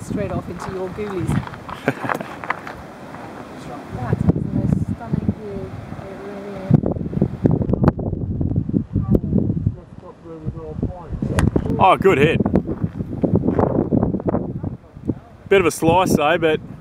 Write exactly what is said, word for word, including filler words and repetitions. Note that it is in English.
straight off into your ghoulies. That is the most stunning view. It really is. Oh, good hit. Bit of a slice though, but